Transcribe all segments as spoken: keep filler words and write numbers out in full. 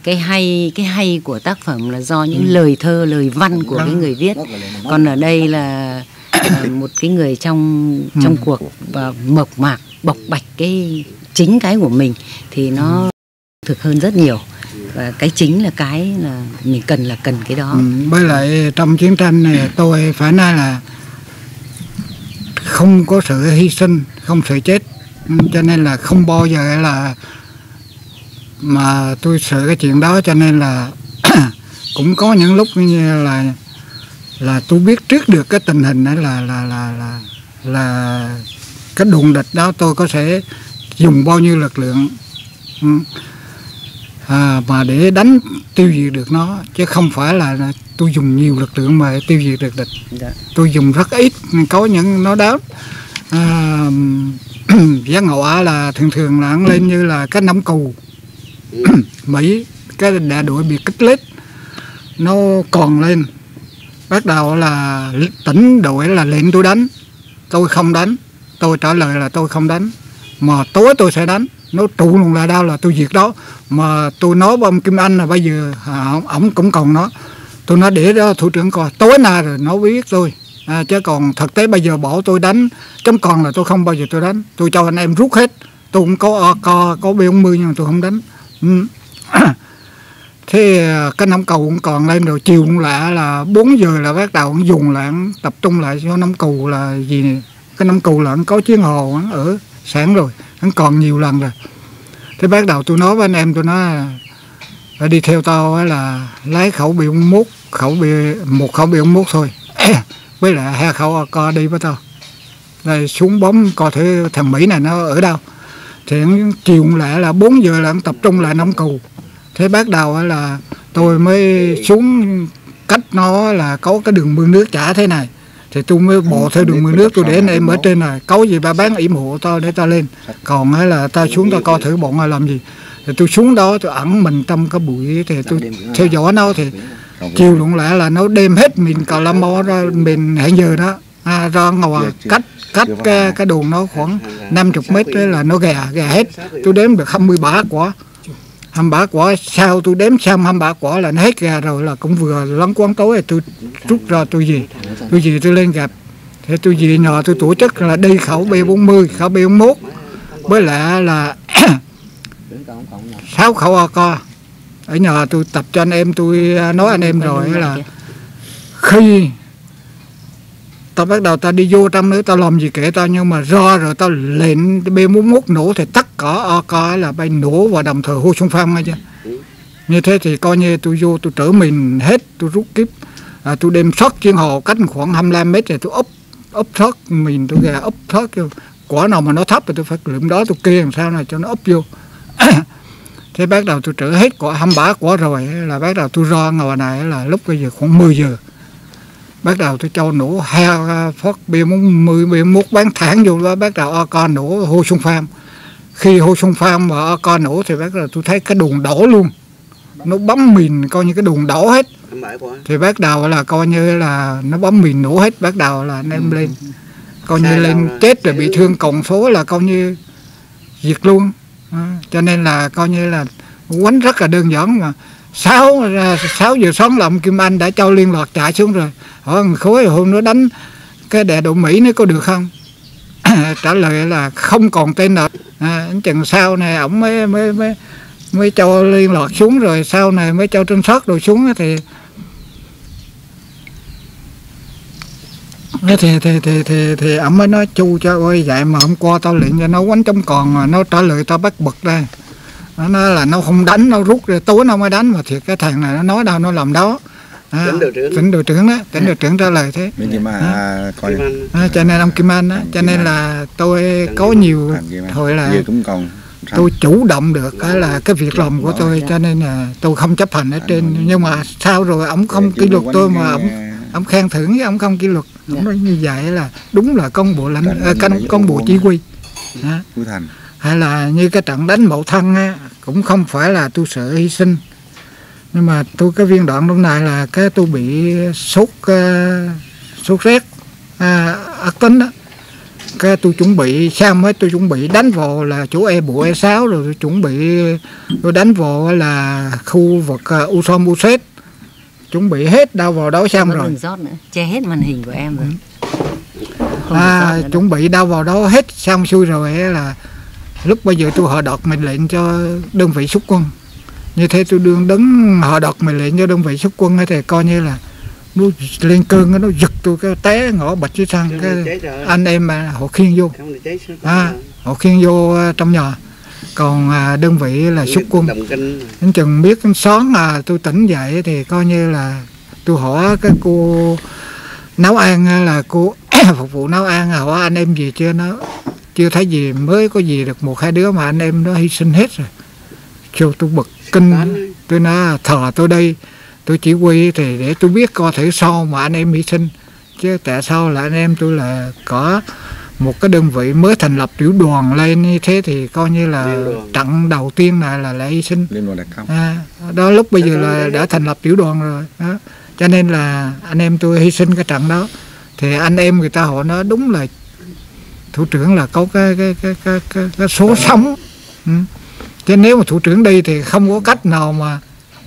cái hay cái hay của tác phẩm là do những ừ. lời thơ, lời văn của cái người viết. Còn ở đây là một cái người trong ừ. trong cuộc và mộc mạc bộc bạch cái chính cái của mình thì nó ừ. thực hơn rất nhiều. Và cái chính là cái là mình cần là cần cái đó. Ừ. Với lại trong chiến tranh này tôi phải nói là không có sự hy sinh, không sự chết, cho nên là không bao giờ là mà tôi sợ cái chuyện đó, cho nên là cũng có những lúc như là là tôi biết trước được cái tình hình đó là là là là là cái đụng địch đó tôi có thể dùng bao nhiêu lực lượng à, mà để đánh tiêu diệt được nó, chứ không phải là, là tôi dùng nhiều lực lượng mà tiêu diệt được địch. Dạ. Tôi dùng rất ít, có những nó đáo à, giá ngọ là thường thường là lên như là cái nấm cù Mỹ, cái đại đội biệt kích lết nó còn lên, bắt đầu là tỉnh đội là lệnh tôi đánh, tôi không đánh, tôi trả lời là tôi không đánh, mà tối tôi sẽ đánh, nó trụ luôn là đâu là tôi diệt đó. Mà tôi nói với ông Kim Anh là bây giờ à, ổng cũng còn nói, tôi nói để đó thủ trưởng coi tối nay rồi nó biết tôi à, chứ còn thực tế bây giờ bỏ tôi đánh chấm còn là tôi không bao giờ tôi đánh, tôi cho anh em rút hết, tôi cũng có có có B bốn mươi nhưng mà tôi không đánh. Ừ. Thế cái nắm cầu cũng còn lên rồi, chiều cũng lại là bốn giờ là bắt đầu dùng lại tập trung lại cho nắm cầu là gì này. Cái nắm cầu là có chiến hồ ở sáng rồi, hắn còn nhiều lần rồi. Thế bắt đầu tôi nói với anh em, tôi nói là đi theo tao là lấy khẩu B bốn mươi mốt, khẩu B một khẩu B bốn mươi mốt thôi với lại hai khẩu a ca đi với tao, rồi xuống bấm coi thử thằng Mỹ này nó ở đâu. Thì chiều lại là bốn giờ là tập trung lại nắm cầu. Thế bắt đầu là tôi mới xuống cách nó là có cái đường mương nước chảy thế này, thì tôi mới bộ theo đường mương nước, tôi để anh em ở trên này, có gì ba bán yểm hộ tao để tao lên, còn hay là tao xuống tao coi thử bọn nó làm gì. Thì tôi xuống đó tôi ẩn mình trong cái bụi, thì tôi theo dõi nó, thì chiều luôn lại là nó đem hết mình Cà La Mo ra mình hẹn giờ đó à, ra ngoài cách cách cái, cái đồn nó khoảng năm mươi mét đấy là nó gà gà hết. Tôi đếm được hai mươi ba quả, hai mươi ba quả sau tôi đếm xong hai mươi ba quả là nó hết gà rồi, là cũng vừa lắng quán tối rồi tôi rút ra tôi về tôi về tôi lên gặp. Thế tôi về nhờ tôi tổ chức là đi khẩu B bốn mươi, khẩu B bốn mươi mốt với lại là sáu khẩu a ca ở nhờ tôi tập cho anh em. Tôi nói anh em rồi là khi tao bắt đầu tao đi vô trong nữa tao làm gì kể tao, nhưng mà ra rồi tao lệnh B bốn mươi mốt nổ thì tất cả a ca là bay nổ và đồng thời hô xung phong chứ. Như thế thì coi như tôi vô tôi trở mình hết, tôi rút kíp à, tôi đem sót chiến hồ cách khoảng hai mươi lăm mét rồi tôi úp úp sót mình, tôi gà úp sót quả nào mà nó thấp thì tôi phải lượm đó tôi kê làm sao này cho nó úp vô. Thế bắt đầu tôi trở hết quả hai mươi ba quả rồi là bắt đầu tôi ra ngoài này là lúc bây giờ khoảng mười giờ. Bắt đầu tôi cho nổ hai phát B bốn mươi, B bốn mươi mốt bán thẳng vô đó, bắt đầu a ca nổ hô xung phong. Khi hô xung phong mà a ca nổ thì bắt đầu tôi thấy cái đồn đổ luôn, nó bấm mìn coi như cái đồn đổ hết. Thì bắt đầu là coi như là nó bấm mìn nổ hết, bắt đầu là anh em lên coi như lên chết rồi bị thương cộng số là coi như diệt luôn. À, cho nên là coi như là quánh rất là đơn giản. Mà sáu sáu giờ sáng là ông Kim Anh đã cho liên lạc chạy xuống rồi, hỏi khối hôm nó đánh cái đại đội Mỹ nó có được không? Trả lời là không còn tên nào. À, chừng sau này ổng mới mới mới mới cho liên lạc xuống, rồi sau này mới cho trinh sát rồi xuống thì thì thì thì thì thì ổng mới nói chu cho ơi vậy mà hôm qua tao lệnh cho nó quánh trong còn mà nó trả lời tao bắt bực ra, nó nói là nó không đánh, nó rút rồi tối nó mới đánh, mà thiệt cái thằng này nó nói đâu nó làm đó. À, tỉnh đội trưởng tỉnh đội trưởng đó tỉnh đội trưởng trả lời thế mà, à, coi à, cho nên ông Kim Anh đó, cho nên là tôi có nhiều hồi là tôi chủ động được cái là cái việc làm của tôi, cho nên là tôi không chấp hành ở trên. Nhưng mà sau rồi ổng không kỷ luật tôi mà ổng ổng khen thưởng với ổng không kỷ luật. Ổng nói như vậy là đúng là công bộ lãnh công, công bộ chỉ huy. À, hay là như cái trận đánh Mậu Thân á, cũng không phải là tôi sợ hy sinh, nhưng mà tôi cái viên đạn lúc này là cái tôi bị sốt uh, sốt rét uh, ác tính đó, cái tôi chuẩn bị xong hết, tôi chuẩn bị đánh vào là chỗ E bộ E sáu, rồi tôi chuẩn bị tôi đánh vào là khu vực uh, Usom Uset, chuẩn bị hết đâu vào đó xong rồi. Đừng rót nữa, che hết màn hình của em rồi. À, chuẩn bị đâu vào đó hết xong xuôi rồi là lúc bây giờ tôi họ đọc mệnh lệnh cho đơn vị xuất quân. Như thế tôi đương đứng họ đọc mệnh lệnh cho đơn vị xuất quân ấy, thì coi như là nó lên cơn, nó giật tôi cái té ngõ bạch dưới sân, cái anh em mà họ khiêng vô, à, họ khiêng vô trong nhà. Còn à, đơn vị là xuất quân, đến chừng biết sáng à tôi tỉnh dậy thì coi như là tôi hỏi cái cô nấu ăn là cô phục vụ nấu ăn, hỏi anh em gì chưa, nó chưa thấy gì, mới có gì được một hai đứa mà anh em nó hy sinh hết rồi. Cho tôi bực kinh, tôi nói thờ tôi đây, tôi chỉ huy thì để tôi biết coi thử sao mà anh em hy sinh, chứ tại sao là anh em tôi là có một cái đơn vị mới thành lập tiểu đoàn lên như thế thì coi như là trận đầu tiên này là lại hy sinh. À, đó lúc bây giờ là đã thành lập tiểu đoàn rồi đó. Cho nên là anh em tôi hy sinh cái trận đó, thì anh em người ta họ nói đúng là thủ trưởng là có cái cái cái cái, cái, cái số sống. Ừ. Chứ nếu mà thủ trưởng đi thì không có cách nào mà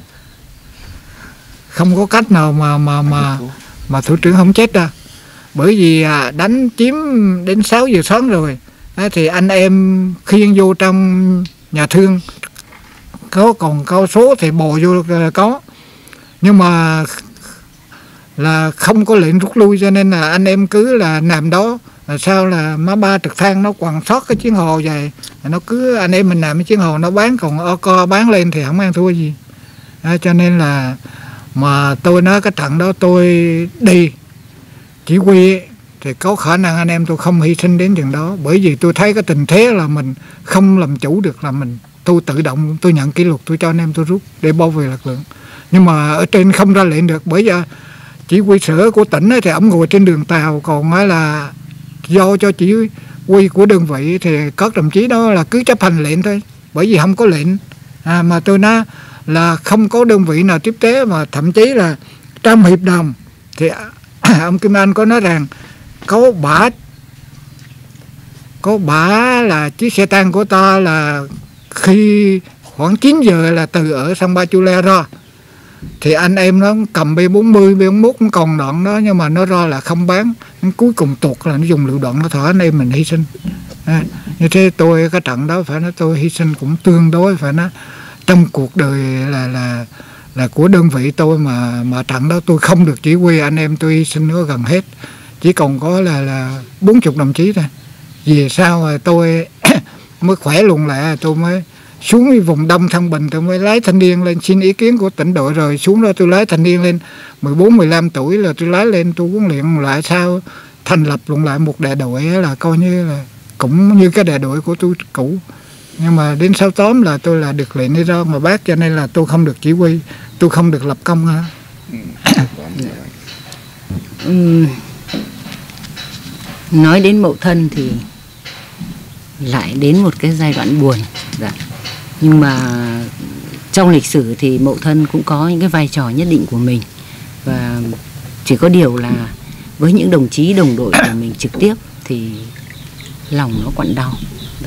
không có cách nào mà mà mà mà thủ trưởng không chết đâu. Bởi vì đánh chiếm đến sáu giờ sáng rồi thì anh em khiêng vô trong nhà thương, có còn cao số thì bò vô có, nhưng mà là không có lệnh rút lui, cho nên là anh em cứ là nằm đó. Là sao là má ba trực thăng nó quằn sót cái chiến hồ vậy, nó cứ anh em mình nằm cái chiến hồ nó bán, còn o co bán lên thì không ăn thua gì. À, cho nên là mà tôi nói cái trận đó tôi đi chỉ huy thì có khả năng anh em tôi không hy sinh đến chừng đó, bởi vì tôi thấy cái tình thế là mình không làm chủ được, là mình tôi tự động tôi nhận kỷ luật, tôi cho anh em tôi rút để bảo vệ lực lượng. Nhưng mà ở trên không ra lệnh được, bởi vì chỉ huy sở của tỉnh ấy, thì ông ngồi trên đường tàu, còn nói là do cho chỉ huy của đơn vị thì các đồng chí đó là cứ chấp hành lệnh thôi, bởi vì không có lệnh. À, mà tôi nói là không có đơn vị nào tiếp tế, mà thậm chí là trong hiệp đồng thì ông Kim Anh có nói rằng có bả có bả là chiếc xe tăng của ta là khi khoảng chín giờ là từ ở sân bay Chule ra, thì anh em nó cầm B bốn mươi, B bốn mươi mốt cũng còn đoạn đó, nhưng mà nó ra là không bán, cuối cùng tuột là nó dùng lựu đạn nó thở anh em mình hy sinh. À, như thế tôi cái trận đó phải nói tôi hy sinh cũng tương đối, phải nói trong cuộc đời là là là của đơn vị tôi mà mà trận đó tôi không được chỉ huy, anh em tôi hy sinh nó gần hết, chỉ còn có là là bốn chục đồng chí thôi. Vì sao mà tôi mới khỏe luôn lại, tôi mới xuống vùng Đông Thăng Bình, tôi mới lái thanh niên lên xin ý kiến của tỉnh đội, rồi xuống đó tôi lái thanh niên lên mười bốn mười lăm tuổi là tôi lái lên tôi huấn luyện lại, sao thành lập luôn lại một đại đội là coi như là cũng như cái đại đội của tôi cũ. Nhưng mà đến sau tóm là tôi là được lệnh đi ra mà bác, cho nên là tôi không được chỉ huy, tôi không được lập công ha. Ừ. Nói đến Mậu Thân thì lại đến một cái giai đoạn buồn. Dạ. Nhưng mà trong lịch sử thì Mậu Thân cũng có những cái vai trò nhất định của mình, và chỉ có điều là với những đồng chí đồng đội của mình trực tiếp thì lòng nó quặn đau. Đó.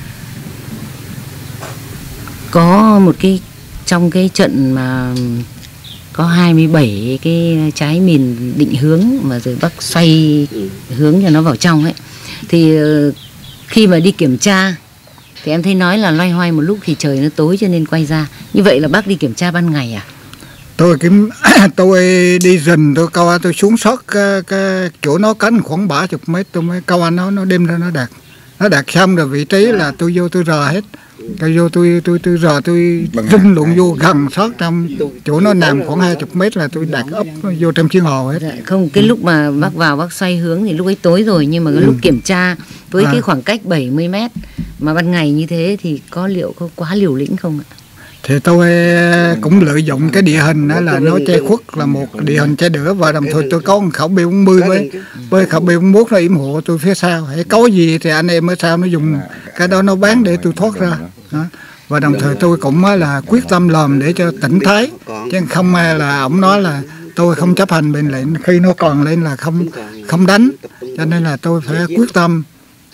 Có một cái trong cái trận mà có hai mươi bảy cái trái mìn định hướng mà rồi bác xoay hướng cho nó vào trong ấy, thì khi mà đi kiểm tra thì em thấy nói là loay hoay một lúc thì trời nó tối cho nên quay ra. Như vậy là bác đi kiểm tra ban ngày à? Tôi kiểm tôi đi rình, tôi câu tôi xuống sót cái, cái chỗ nó cánh khoảng ba chục mét, tôi mới câu anh nó nó đem ra nó đặt nó đặt xong rồi vị trí là tôi vô tôi rờ hết, tôi vô tôi tôi tôi rờ tôi rinh luận vô gần sót trong chỗ nó nằm khoảng hai chục mét là tôi đặt ấp vô trong chiến hồ hết. Dạ, không, cái lúc mà bác vào bác xoay hướng thì lúc ấy tối rồi, nhưng mà cái lúc kiểm tra với à. cái khoảng cách bảy mươi mét mà ban ngày như thế thì có liệu có quá liều lĩnh không ạ? Thì tôi cũng lợi dụng cái địa hình đó là nó che khuất, là một địa hình che đỡ, và đồng thời tôi có một khẩu B bốn mươi với với khẩu B bốn mươi mốt nó yểm hộ tôi phía sau, hãy có gì thì anh em ở sau nó dùng cái đó nó bán để tôi thoát ra đó. Và đồng thời tôi cũng là quyết tâm làm để cho tỉnh thái, chứ không là ổng nói là tôi không chấp hành mệnh lệnh khi nó còn lên là không không đánh, cho nên là tôi phải quyết tâm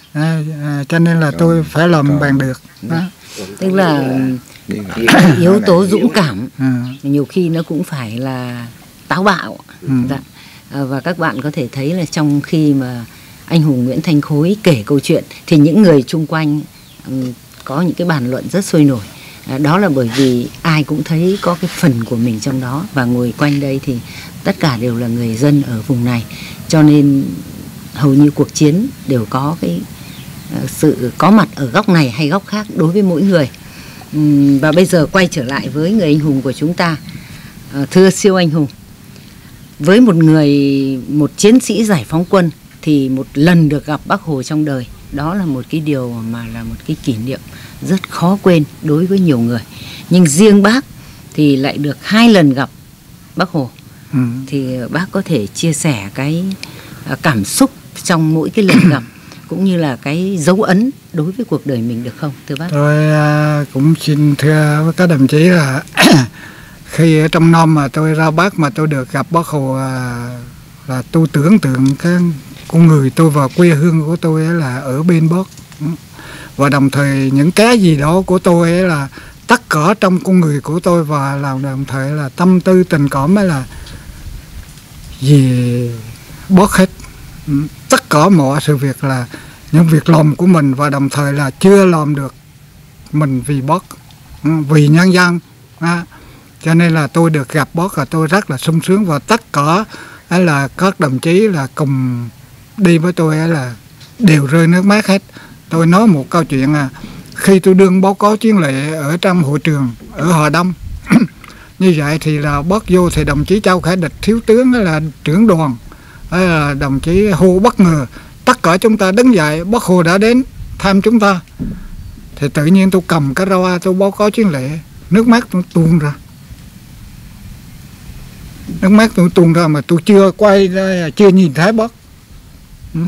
à, à, cho nên là tôi phải làm bằng được đó. Tức là yếu tố dũng cảm À. nhiều khi nó cũng phải là táo bạo. Ừ. Dạ. À, và các bạn có thể thấy là trong khi mà anh hùng Nguyễn Thanh Khối kể câu chuyện thì những người chung quanh um, có những cái bàn luận rất sôi nổi. À, đó là bởi vì ai cũng thấy có cái phần của mình trong đó, và ngồi quanh đây thì tất cả đều là người dân ở vùng này, cho nên hầu như cuộc chiến đều có cái uh, sự có mặt ở góc này hay góc khác đối với mỗi người. Um, và bây giờ quay trở lại với người anh hùng của chúng ta. Uh, thưa siêu anh hùng, với một người, một chiến sĩ giải phóng quân thì một lần được gặp Bác Hồ trong đời, đó là một cái điều mà là một cái kỷ niệm rất khó quên đối với nhiều người. Nhưng riêng bác thì lại được hai lần gặp Bác Hồ. Ừ. Thì bác có thể chia sẻ cái cảm xúc trong mỗi cái lần gặp cũng như là cái dấu ấn đối với cuộc đời mình được không, thưa bác? Tôi uh, cũng xin thưa với các đồng chí là khi ở trong Nam mà tôi ra Bắc mà tôi được gặp Bác Hồ, uh, là tôi tưởng tượng cái con người tôi và quê hương của tôi ấy là ở bên Bắc, và đồng thời những cái gì đó của tôi ấy là tất cả trong con người của tôi, và là đồng thời là tâm tư tình cảm ấy là vì Bắc hết. Tất cả mọi sự việc là những việc làm của mình, và đồng thời là chưa làm được mình vì Bắc, vì nhân dân. Cho nên là tôi được gặp Bác là tôi rất là sung sướng, và tất cả ấy là các đồng chí là cùng đi với tôi ấy là đều rơi nước mắt hết. Tôi nói một câu chuyện là khi tôi đương báo cáo chiến lệ ở trong hội trường ở Hà Đông như vậy thì là Bác vô thì đồng chí Châu Khải Địch thiếu tướng là trưởng đoàn, là đồng chí hô bất ngờ tất cả chúng ta đứng dậy, Bác Hồ đã đến thăm chúng ta. Thì tự nhiên tôi cầm cái rau tôi báo cáo chiến lệ, nước mắt tôi tuôn ra. Nước mắt tôi tuôn ra mà tôi chưa quay ra, chưa nhìn thấy Bác. Ừ.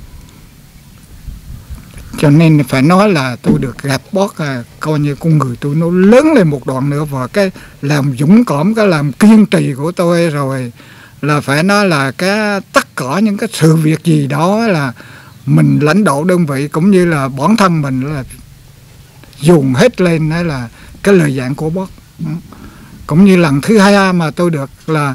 Cho nên phải nói là tôi được gặp Bác, à, coi như con người tôi nó lớn lên một đoạn nữa, và cái làm dũng cảm, cái làm kiên trì của tôi rồi là phải nói là cái tất cả những cái sự việc gì đó là mình lãnh đạo đơn vị cũng như là bản thân mình là dùng hết lên, đó là cái lời dặn của Bác. Cũng như lần thứ hai mà tôi được là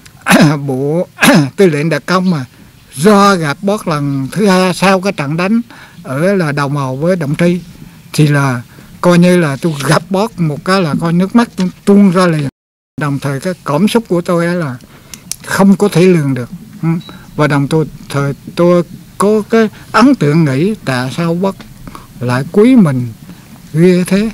bộ tư lệnh đặc công mà do gặp Bác lần thứ hai sau cái trận đánh ở là Đầu Màu với Đồng Tri, thì là coi như là tôi gặp Bác một cái là coi nước mắt tôi tuôn ra liền. Đồng thời cái cảm xúc của tôi là không có thể lường được. Và đồng tôi thời tôi có cái ấn tượng nghĩ tại sao Bác lại quý mình ghê thế.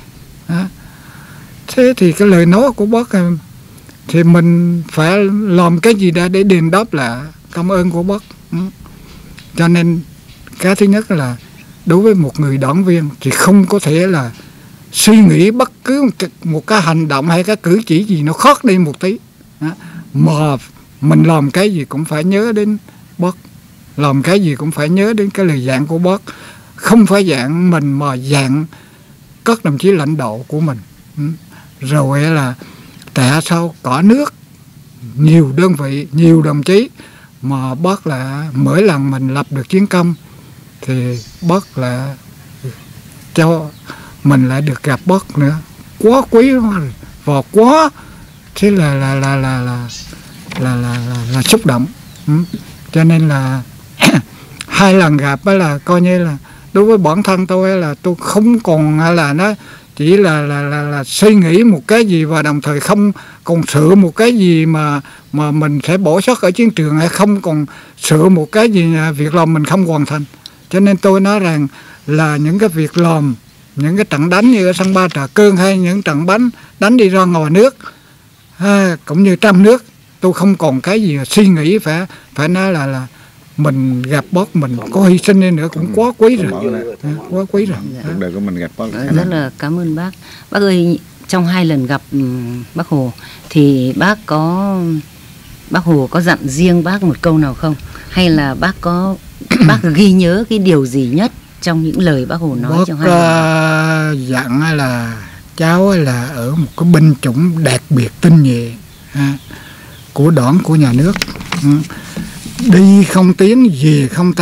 Thế thì cái lời nói của Bác thì mình phải làm cái gì đó để đền đáp lại cảm ơn của Bác. Cho nên cái thứ nhất là đối với một người đảng viên thì không có thể là suy nghĩ bất cứ một cái hành động hay cái cử chỉ gì nó khác đi một tí, mà mình làm cái gì cũng phải nhớ đến Bác, làm cái gì cũng phải nhớ đến cái lời dặn của Bác. Không phải dặn mình mà dặn các đồng chí lãnh đạo của mình. Rồi là tại sao cả nước nhiều đơn vị, nhiều đồng chí mà Bác là mỗi lần mình lập được chiến công thì Bác là cho mình lại được gặp Bác nữa, quá quý rồi, và quá thế là là là là là là, là, là, là xúc động. Ừ. Cho nên là hai lần gặp ấy là coi như là đối với bản thân tôi là tôi không còn là nó chỉ là là, là là suy nghĩ một cái gì, và đồng thời không còn sợ một cái gì mà mà mình sẽ bỏ sót ở chiến trường, hay không còn sợ một cái gì việc làm mình không hoàn thành. Cho nên tôi nói rằng là những cái việc làm, những cái trận đánh như ở sân Ba Trà Cơn, hay những trận bắn đánh đi ra ngoài nước, ha, cũng như trong nước, tôi không còn cái gì suy nghĩ. Phải phải nói là là mình gặp Bác mình có hy sinh đi nữa cũng quá quý rồi, à, quá quý rồi. Cuộc đời của mình gặp Bác. Rất là cảm ơn bác. Bác ơi, trong hai lần gặp Bác Hồ thì bác có Bác Hồ có dặn riêng bác một câu nào không? Hay là bác có bác ghi nhớ cái điều gì nhất trong những lời Bác Hồ nói Bác trong hai lần? uh, dặn là cháu là ở một cái binh chủng đặc biệt tinh nhuệ, ha, của đảng, của nhà nước. Ừ. Đi không tiến, về không tam,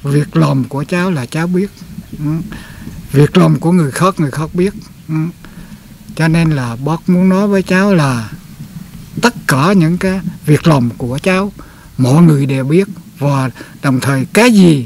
việc làm của cháu là cháu biết, ừ. Việc làm của người khác người khác biết, ừ. Cho nên là bác muốn nói với cháu là tất cả những cái việc làm của cháu mọi người đều biết, và đồng thời cái gì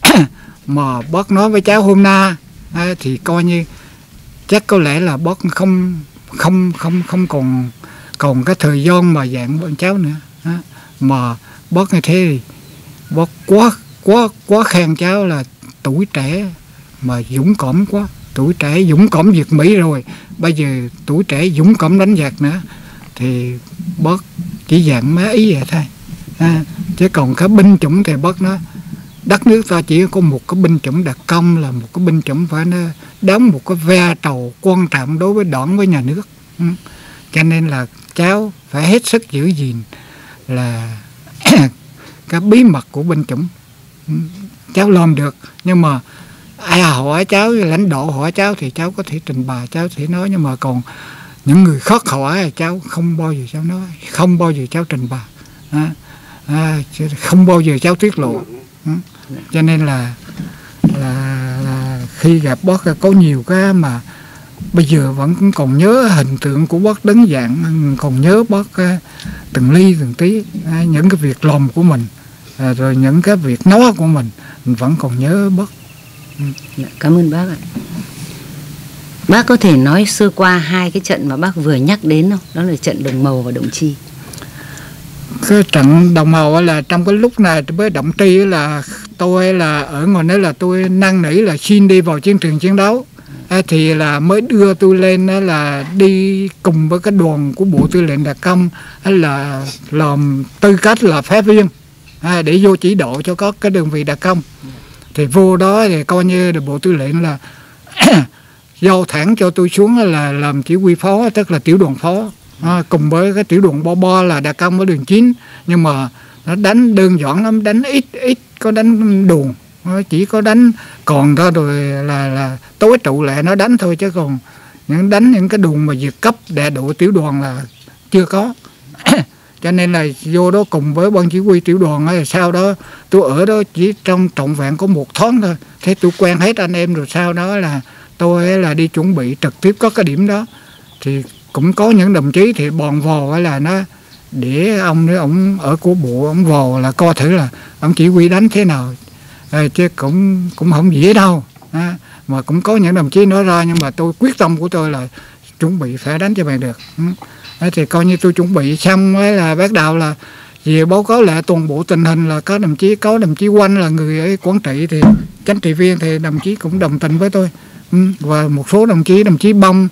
mà bác nói với cháu hôm nay thì coi như chắc có lẽ là bác không không không không còn còn cái thời gian mà dạy bọn cháu nữa, mà bác như thế thì bác quá quá quá khen cháu là tuổi trẻ mà dũng cảm quá, tuổi trẻ dũng cảm diệt Mỹ rồi, bây giờ tuổi trẻ dũng cảm đánh giặc nữa, thì bác chỉ dặn mấy ý vậy thôi, à, chứ còn cái binh chủng thì bác nói đất nước ta chỉ có một cái binh chủng đặc công, là một cái binh chủng phải nó đóng một cái vai trò quan trọng đối với đảng với nhà nước, ừ. Cho nên là cháu phải hết sức giữ gìn là cái bí mật của binh chủng, ừ. Cháu làm được, nhưng mà ai hỏi cháu, lãnh đạo hỏi cháu thì cháu có thể trình bày, cháu thể nói, nhưng mà còn những người khác hỏi thì cháu không bao giờ cháu nói, không bao giờ cháu trình bày, à, à, không bao giờ cháu tiết lộ, ừ. Cho nên là, là, là khi gặp bác có nhiều cái mà bây giờ vẫn còn nhớ hình tượng của bác đứng dạng, còn nhớ bác từng ly từng tí, những cái việc làm của mình, rồi những cái việc nói của mình, mình vẫn còn nhớ bác. Cảm ơn bác ạ. Bác có thể nói sơ qua hai cái trận mà bác vừa nhắc đến không? Đó là trận Đồng Mầu và Động Chi. Cái trận Đồng Mầu là trong cái lúc này với Động Chi là tôi là ở ngoài đấy là tôi năn nỉ là xin đi vào chiến trường chiến đấu, à, thì là mới đưa tôi lên là đi cùng với cái đoàn của Bộ Tư lệnh Đặc công là làm tư cách là phái viên, à, để vô chỉ đạo cho các cái đơn vị đặc công. Thì vô đó thì coi như là Bộ Tư lệnh là giao thẳng cho tôi xuống là làm chỉ huy phó, tức là tiểu đoàn phó, à, cùng với cái tiểu đoàn bo bo là đặc công ở đường chín, nhưng mà nó đánh đơn giản lắm, đánh ít ít có đánh đồn, nó chỉ có đánh còn đó rồi là là tối trụ lại nó đánh thôi, chứ còn những đánh những cái đồn mà vượt cấp đại đội tiểu đoàn là chưa có. Cho nên là vô đó cùng với ban chỉ huy tiểu đoàn ấy, sau đó tôi ở đó chỉ trong trọn vẹn có một tháng thôi, thế tôi quen hết anh em rồi. Sau đó là tôi là đi chuẩn bị trực tiếp có cái điểm đó, thì cũng có những đồng chí thì bòn vò là nó để ông nữa, ông ở của bộ ông vò là coi thử là ông chỉ huy đánh thế nào, à, chứ cũng cũng không dễ đâu, à, mà cũng có những đồng chí nói ra, nhưng mà tôi quyết tâm của tôi là chuẩn bị phải đánh cho bằng được. Ừ. Đấy, thì coi như tôi chuẩn bị xong ấy là bắt đầu là về báo cáo lại toàn bộ tình hình, là có đồng chí có đồng chí Quanh là người ở quản trị thì chánh trị viên thì đồng chí cũng đồng tình với tôi, ừ. Và một số đồng chí đồng chí Bông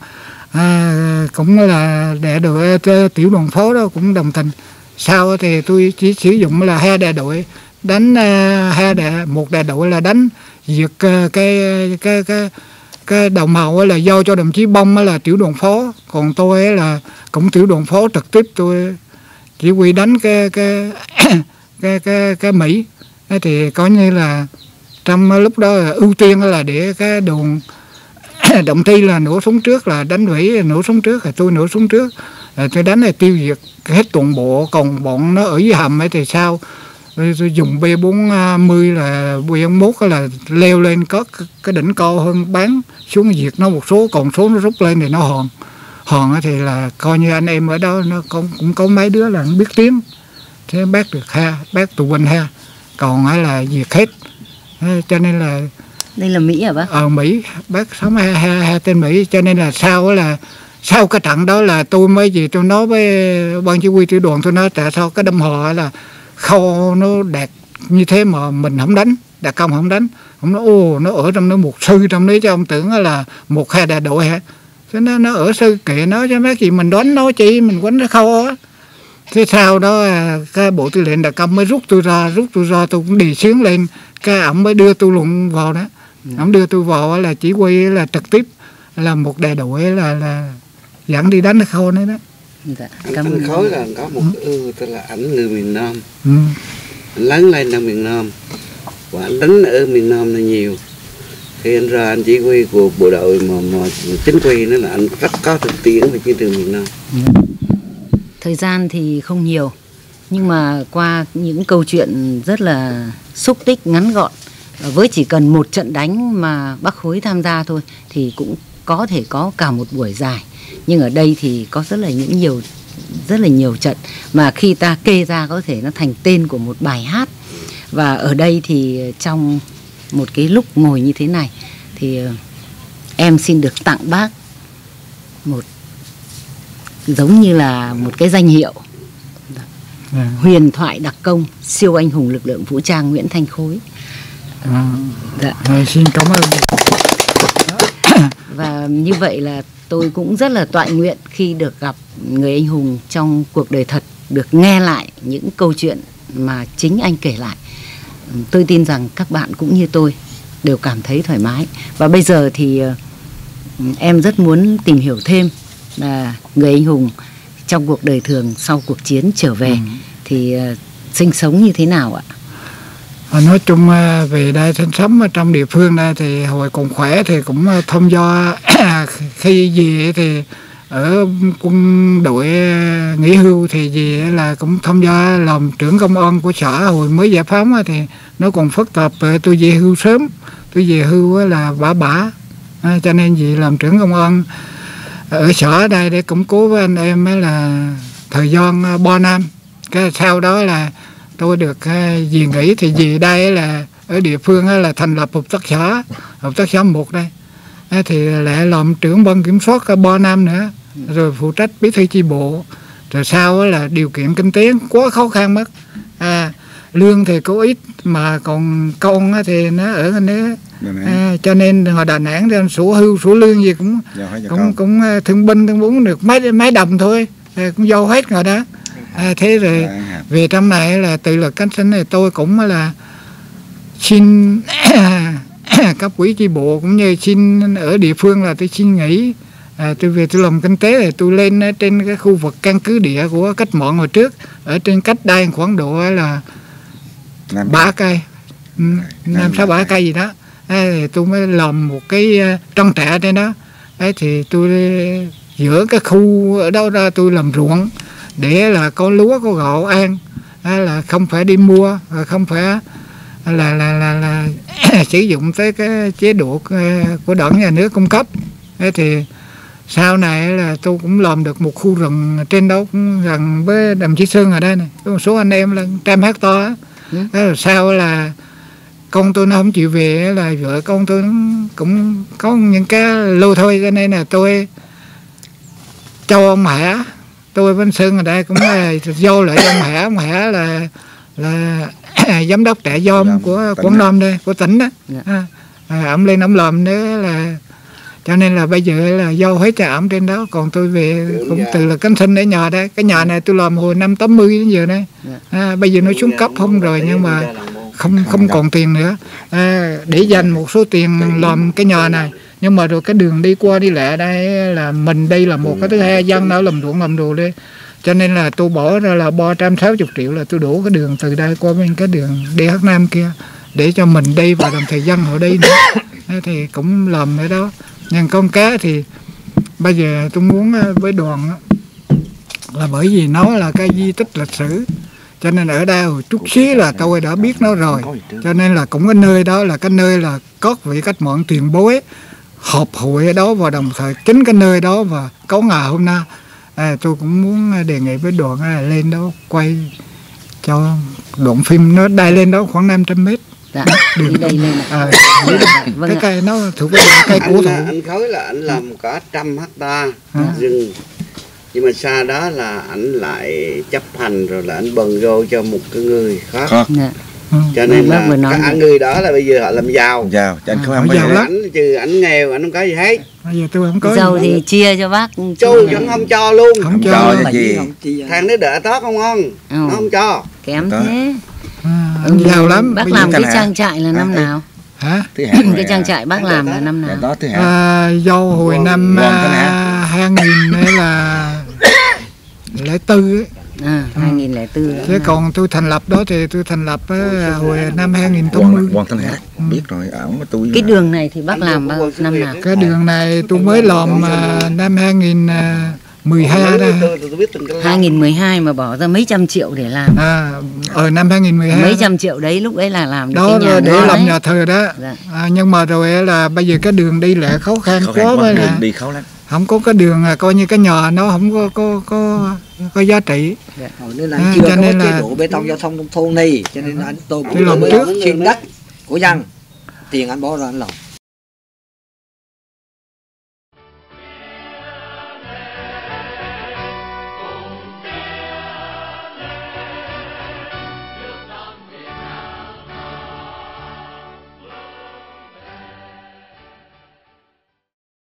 à, cũng là đại đội tiểu đoàn phó đó cũng đồng tình. Sau thì tôi chỉ sử dụng là hai đại đội đánh, hai đại một đại đội là đánh diệt cái cái cái cái cái Đầu Mầu là giao cho đồng chí Bông là tiểu đoàn phó, còn tôi là cũng tiểu đoàn phó trực tiếp tôi chỉ huy đánh cái cái cái cái cái Mỹ. Thế thì coi như là trong lúc đó là ưu tiên là để cái đồn Động Thi là nổ súng trước, là đánh Vĩ nổ súng trước, thì tôi nổ súng trước, rồi tôi đánh là tiêu diệt hết toàn bộ, còn bọn nó ở dưới hầm ấy thì sao tôi dùng B bốn mươi là B bốn mươi mốt là leo lên có cái đỉnh cao hơn bán xuống diệt nó một số, còn số nó rút lên thì nó hòn hòn thì là coi như anh em ở đó nó cũng, cũng có mấy đứa là biết tiếng, thế bác được ha, bác tụ binh ha, còn là diệt hết. Cho nên là đây là Mỹ hả bác? Ờ Mỹ, bác sống hai, hai, hai tên Mỹ, cho nên là sau là sau cái trận đó là tôi mới gì tôi nói với ban chỉ huy tiểu đoàn, tôi nói tại sao cái đâm họ là khâu nó đạt như thế mà mình không đánh, đặc công không đánh. Ông nói ô nó ở trong nó một sư trong đấy, cho ông tưởng là một hai đại đội hả? Thế nó nó ở sư kệ nó chứ mấy gì mình đánh nó chỉ mình quánh nó khâu á. Thế sau đó cái Bộ Tư lệnh đặc công mới rút tôi ra, rút tôi ra tôi cũng đi xướng lên, cái ổng mới đưa tôi luận vào đó. Ổng đưa tôi vào là chỉ huy là trực tiếp là một đại đội là là dẫn đi đánh cái khâu đấy đó. Dạ, cảm ơn. Khối là có một cái ưu tức là ảnh người miền Nam, ừ. Anh lớn lên ở miền Nam và anh đánh ở miền Nam là nhiều. Khi anh ra anh chỉ huy của bộ đội mà, mà chính quy nó là anh rất có thực tiễn về chiến trường miền Nam. Thời gian thì không nhiều, nhưng mà qua những câu chuyện rất là xúc tích ngắn gọn với chỉ cần một trận đánh mà bác Khối tham gia thôi thì cũng có thể có cả một buổi dài. Nhưng ở đây thì có rất là những nhiều rất là nhiều trận mà khi ta kê ra có thể nó thành tên của một bài hát. Và ở đây thì trong một cái lúc ngồi như thế này thì em xin được tặng bác một giống như là một cái danh hiệu à. Huyền thoại đặc công siêu anh hùng lực lượng vũ trang Nguyễn Thanh Khối. À, dạ. À, xin cảm ơn. Và như vậy là tôi cũng rất là toại nguyện khi được gặp người anh hùng trong cuộc đời thật, được nghe lại những câu chuyện mà chính anh kể lại. Tôi tin rằng các bạn cũng như tôi đều cảm thấy thoải mái. Và bây giờ thì em rất muốn tìm hiểu thêm là người anh hùng trong cuộc đời thường sau cuộc chiến trở về ừ. thì uh, sinh sống như thế nào ạ? Nói chung về đây sinh sống ở trong địa phương đây thì hồi còn khỏe thì cũng thông do khi về thì ở quân đội nghỉ hưu thì về là cũng thông do làm trưởng công an của xã. Hồi mới giải phóng thì nó còn phức tạp, tôi về hưu sớm, tôi về hưu là bả bả à, cho nên về làm trưởng công an ở xã đây để củng cố với anh em ấy là thời gian ba năm. Cái sau đó là tôi được về nghỉ thì về đây là ở địa phương là thành lập hợp tác xã, hợp tác xã một đây thì lại làm trưởng ban kiểm soát ba năm nữa, rồi phụ trách bí thư chi bộ. Rồi sau là điều kiện kinh tế quá khó khăn mất, à, lương thì có ít mà còn con thì nó ở nữa, à, cho nên hồi Đà Nẵng thì sổ hưu sổ lương gì cũng cũng cũng thương binh thương bún được mấy mấy đồng thôi, cũng vô hết rồi đó. À, thế rồi về trong này là từ là cánh sinh này tôi cũng là xin cấp quỹ chi bộ cũng như xin ở địa phương là tôi xin nghỉ, à, tôi về tôi làm kinh tế thì tôi lên trên cái khu vực căn cứ địa của cách mạng hồi trước, ở trên cách đây khoảng độ là ba cây năm sáu bảy cây gì đó, à, thì tôi mới làm một cái trang trại trên đó. Đấy, thì tôi giữa cái khu ở đâu ra tôi làm ruộng để là có lúa có gạo ăn, là không phải đi mua, không phải là là là, là sử dụng tới cái chế độ của đảng nhà nước cung cấp. Thế thì sau này là tôi cũng làm được một khu rừng trên đó cũng gần với đồng chí Sơn ở đây này, có một số anh em là trăm hectare. Thế rồi sau là con tôi nó không chịu về, là vợ con tôi cũng có những cái lô thôi, cho nên là tôi cho ông Hả, tôi với Sơn ở đây cũng là vô lại ông Hả. Ông Hả là là giám đốc trại giam của Quảng Nam đây, của tỉnh đó. À, à, ông lên ông làm nữa là cho nên là bây giờ là vô hết cho ổng trên đó. Còn tôi về cũng từ là cánh sinh ở nhà đây, cái nhà này tôi làm hồi năm tám mươi đến giờ đây, à, bây giờ nó xuống cấp không rồi nhưng mà không không còn tiền nữa, à, để dành một số tiền làm cái nhà này. Nhưng mà rồi cái đường đi qua đi lại đây là mình đây là một, cái thứ hai dân nó làm ruộng làm đồ đây, cho nên là tôi bỏ ra là ba trăm sáu mươi triệu là tôi đổ cái đường từ đây qua bên cái đường đê hát năm kia để cho mình đi và đồng thời dân ở đây nữa. Thì cũng làm ở đó. Nhưng con cá thì bây giờ tôi muốn với đoàn là bởi vì nó là cái di tích lịch sử, cho nên ở đây hồi chút xíu là tôi đã biết nó rồi, cho nên là cũng cái nơi đó là cái nơi là có vị cách mạng tiền bối họp hội ở đó, và đồng thời chính cái nơi đó và có ngày hôm nay à, tôi cũng muốn đề nghị với đoàn là lên đó quay cho đoạn phim nó đai lên đó khoảng năm trăm mét. Dạ, đi đây lên. À, vâng cái cây nó thuộc về cây cổ thụ. Anh Khối là anh làm cả trăm hecta à. rừng, nhưng mà xa đó là anh lại chấp hành rồi là anh bần vô cho một cái người khác. Dạ. Ừ. Cho nên là cả người đó là bây giờ họ làm giàu. Giàu, cho anh không ăn giàu lắm. Anh trừ anh nghèo, anh không có gì hết. Bây giờ tôi không có. Giàu thì chia cho bác. Chú vẫn không cho luôn. Không, không cho là gì. Thằng nó đỡ tốt không ngon, ừ. Nó không cho. Kém thế. À, ừ, giàu lắm. Bác làm cái trang trại là năm nào? Hả? Cái trang trại bác làm là năm nào? Đó thứ hai. À, do hồi năm hai nghìn này là lẻ tư ấy. À, hai nghìn lẻ tư. Thế còn tôi thành lập đó thì tôi thành lập uh, hồi năm hai nghìn tám mươi. Hoàng Thanh Hải ừ. biết rồi, ổng tôi. Cái đường này thì bác làm bao năm nào? Cái đường này tôi mới làm uh, năm hai nghìn mười hai đó. hai nghìn mười hai mà bỏ ra mấy trăm triệu để làm. À, ở năm hai nghìn mười hai. Mấy trăm triệu đấy lúc ấy là làm được đó cái nhà để đó làm đấy. nhà thờ đó. Dạ. À, nhưng mà rồi là bây giờ cái đường đi lại khó khăn, khó quá mới là đi khó lắm. Không có cái đường, coi như cái nhà nó không có có có, có giá trị. Dạ. Nên là à, chưa có chế là... độ bê tông giao thông nông thôn này, cho nên anh tôi cũng mới xin đất của dân, tiền anh bỏ ra anh làm.